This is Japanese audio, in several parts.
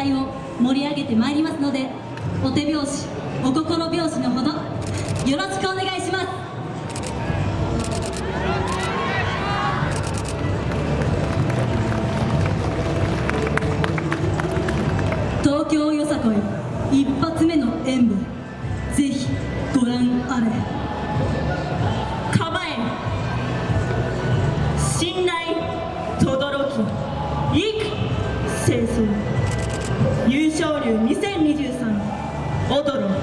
祭を盛り上げてまいりますので、お手拍子お心拍子のほどよろしくお願いします。東京よさこい一発目の演舞、ぜひご覧あれ。 構え信頼轟き幾清掃優勝竜2023踊ろう。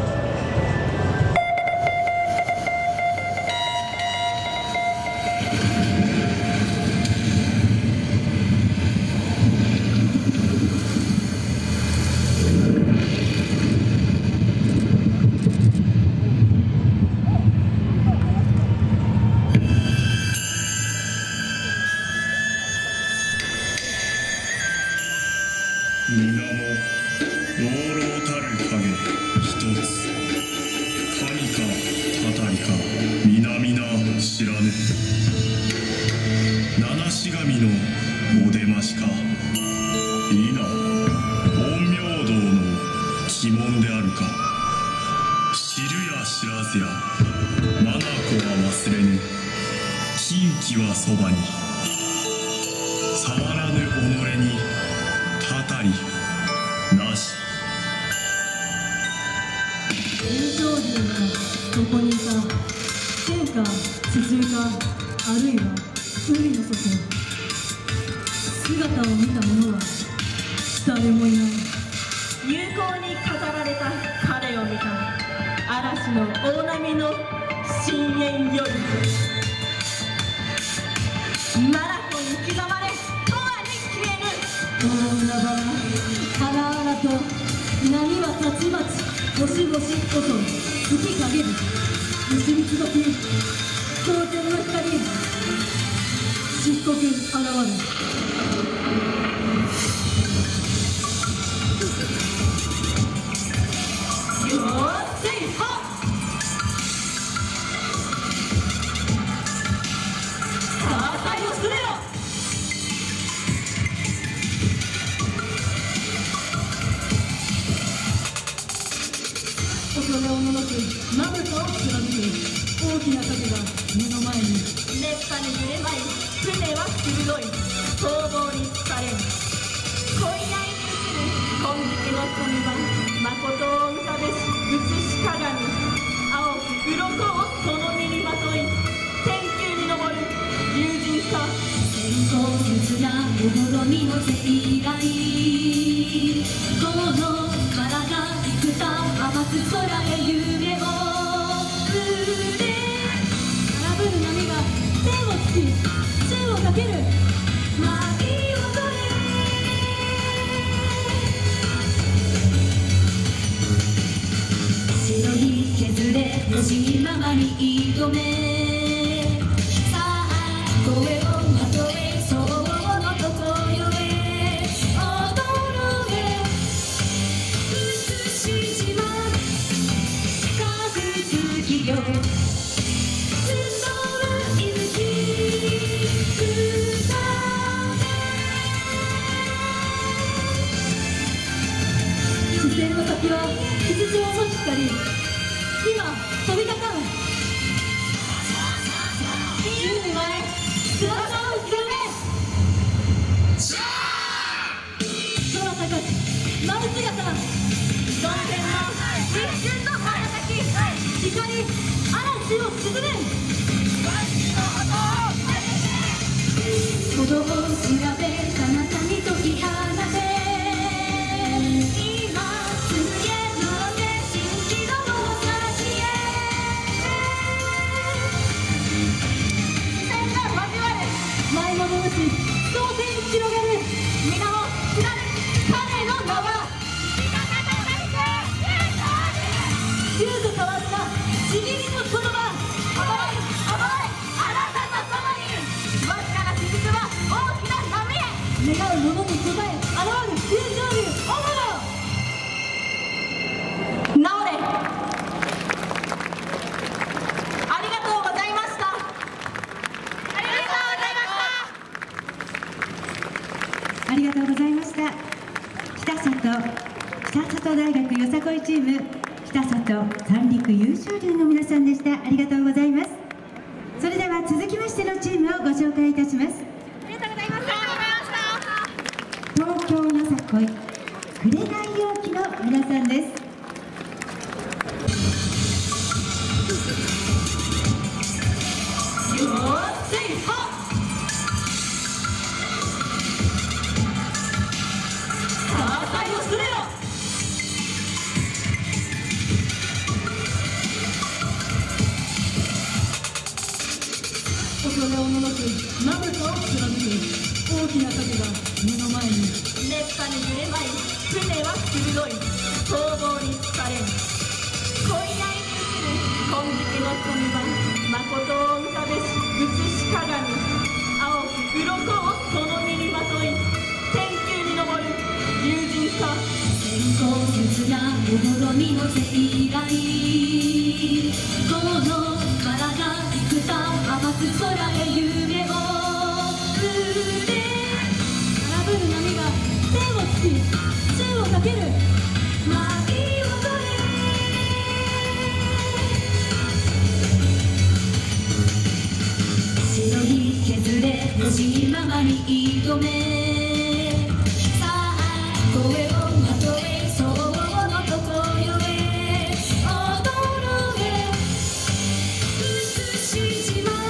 皆も朗々たる影一つ、神かたたりか皆々知らぬ。七し神のお出ましか否、陰陽道の鬼門であるか。知るや知らずや眼は忘れぬ。近畿はそばに触らぬ己にたたりなし。 優勝竜がどこにいた。天か地中か、あるいは海の底。姿を見た者は誰もいない。 友好に飾られた彼を見た。嵐の大波の深淵よりマラコに刻まれ永遠に消えぬ。 大海原、荒々と波はたちまち星々こそ月陰る。虫につばき光天の光、漆黒現る。恐れおののくまぶたを貫く大きな影が目の前に。 熱波に揺れまい船は鋭い逃亡に疲れる。恋愛に映る金色の瞳は誠を浮かべし映し鏡。青く鱗をその身にまとい天空に昇る友人さ。 先行切なおみの世界、この殻が幾多甘く空へ夢を触れ。荒ぶる波が天を突き宙をかける。舞い踊れ。白に削れ欲しいままに挑め。さあ声をまとえそうのとこよへ踊ろうへ。美しい島風月よ、角はいぶき歌で。視線の先は吉祥の光、今飛びかかる。竜に前翼を広げ。空高く舞う姿、 当然の一瞬の輝き。 光嵐を沈め。鼓動を調べ彼方に解き放て。今すげので蜃気楼の先へ。 線が交わる舞い戻るし当然に広げる。 皆を知らぬ彼の名は竜と変わった茂みの言葉。 重いあなたと共にわずかな雫は大きな波へ。 願う者に応え北里大学よさこいチーム北里三陸優勝流の皆さんでした。ありがとうございます。それでは続きましてのチームをご紹介いたします。 ありがとうございました。 東京よさこい紅陽気の皆さんです。 恐れおののくまぶたを貫く大きな盾が目の前に。 熱波に揺れまい船は鋭い逃亡に疲れん恋愛に映る金色の瞳は誠を浮かべし映し鏡青く鱗をその身にまとい天空に昇る友人さ先行切なおろみの世界この体幾多甘く空へ夢を触れ荒ぶる波が天を突き宙をかける舞い踊れしのぎ削れ欲しいままに挑めさあ声をまとえそうのとこよへ踊ろうへ映しじま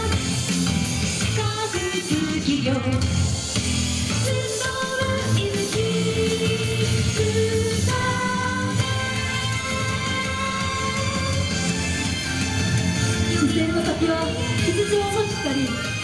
風月よ自然の先は吉祥の光